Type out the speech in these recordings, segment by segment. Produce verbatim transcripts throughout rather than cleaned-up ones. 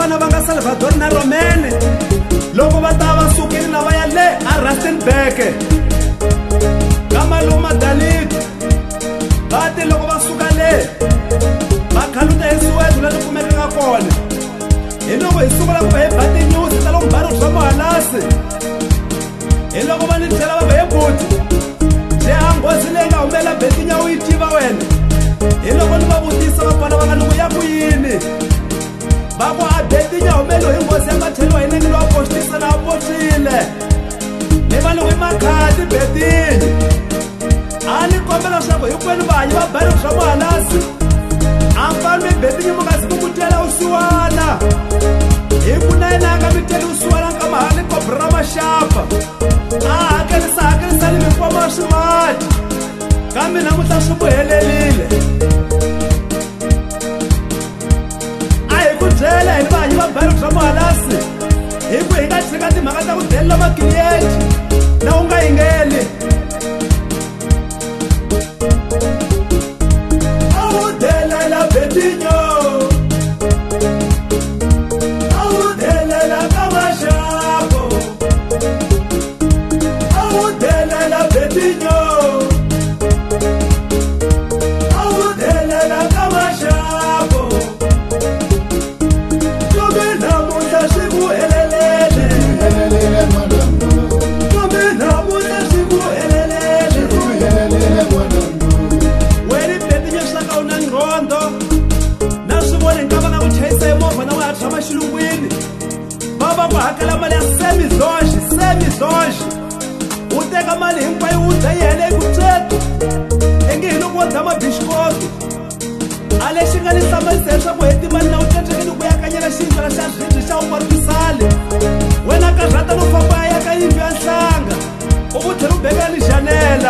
vana va nga Salvador na Romene loko va ta va sukile na va ya le a Rustenburg ka Maluma Danilo va te loko va suka le va khaluta eSoweto la kumekaka kona hi loko hi sungula ku va hi ba tinews ta lomu baro bya Mahalasi hi loko va ni tlhela va va hi buti nghozi leyi nga humelela Betinya u yi tiva wena hi loko ni va vutisa va pfala va nga loko ya ku yini va ku a Betinya humelo hi nghozi ya nga tlheliwa hi nenge lowa postisa na postile ni va loko hi makhadi Betinya a ni kombela leswaku hinkwenu vahanyi va bari bya Mahalasi a mfambi Betinya mi nga siku ku tela usiwana hi ku na yena a nga mi teli usiwana ka mahali kobra maxapa a hakelisa hakelisa ni mikwama swimati kambe namuntlha swi ku helelile a hi ku byela hi vahanyi va bari bya Mahalasi hi ku hi nga tshika timhaka ta ku delela makiliyenti na u nga yingeli a wu delela Betinya a wu delela ka maxapo a wu delela Betinya xilungwini va va ku hakela mali ya semizonji semizonji u teka mali hinkwayo u dya yi hele ku tseto enge hi loko wo dya mabixikoto a lexi nga ni hlamarisela swa ku heti mali na u tletlekeni ku yakanyela xindzwala xa zwibyi xa umarukisale wena karhata no famba ya ka yindlu ya nhlanga u vu tlhela u bekela ni janela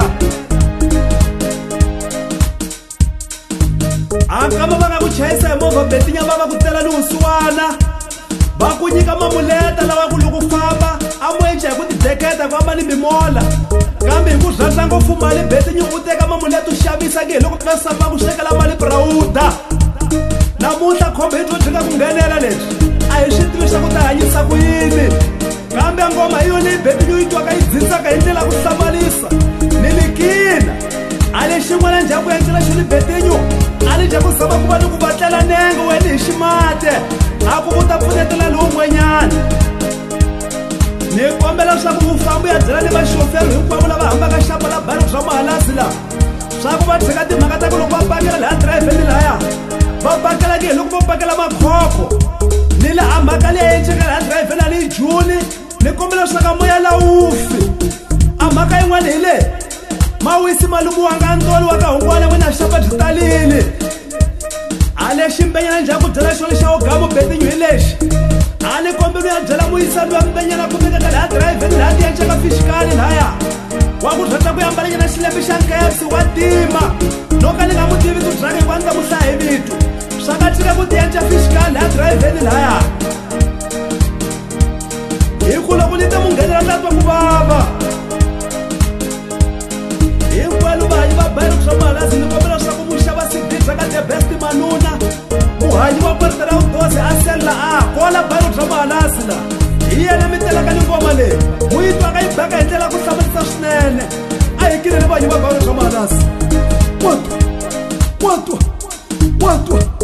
hankama va nga ku chayisa hi movha Betinya va va ku tela ni usiwana va ku nyika mamuleta lawa ku loko famba a moyenca hi ku tideketa ku famba ni mimola kambe hi ku rhandza ngopfu mali Betinya u teka mamuleta u xavisa ke hi loko pesava ku swekela mali Brawuda namuntlha khombe hi to tshika ku nghenela leswi a hi swi tivi swa ku ta hanyisa ku yini kambe ngoma hi yona Betinya u yi twaka yi dzindzaka hi ndlela ku hlamarisa ni mikina a lexi n'wana njhaku ya ndlela xo ni Betinya a ni dya ku zama ku va ni ku vatlela nenge wena hi ximate a ku u ta pfunetela lowun'wanyana ni kombela leswaku u famba u ya byela ni vaxoferi hinkwavo lava hambaka xapa la bari bya Mahalasi laha swa ku va tshika timhaka ta ku loko va pakela laha dirayivheni lahaya va pakela ke hi loko vo pakela makhokho ni le a mhaka leyi enceka laha dirayivheni a ni juni ni kombela leswaku a moya lawufi a mhaka yin'wana hi le mawisi malumu wa nga ntoli wa ka hungwana wena xapa byi talile a lexi mbenyana njhaku byela xona xa Ogamo Betinya hi lexi a ni kombela ya byela muyisani wa mbenyana kumekaka laha dirayivheni laha ti enceka fixikali lahaya wa ku rhandza ku yambalanyana xilembe xa nkepsi wa tima no ka ni nga mu tivi ku byaka hikwani ta mu hlaya hi vito swa nga tika ku ti enca fixikali laha dirayivheni lahaya hi ku loko ni ta mu nghenela ta twa ku vava hinkwenu vahanyi va bari bya Mahalasi ni kombela leswaku mu xava sidi bya ka The Best Manuna muhanyi wa kwerita ra udoze a sella a kola bari bya Mahalasi la hi yena mi telaka ni ngoma leyi mu yi twaka yi beka hi ndlela ku hlamarisa swinene a hi kile ni vahanyi va bari bya Mahalasi watwa watwa watwa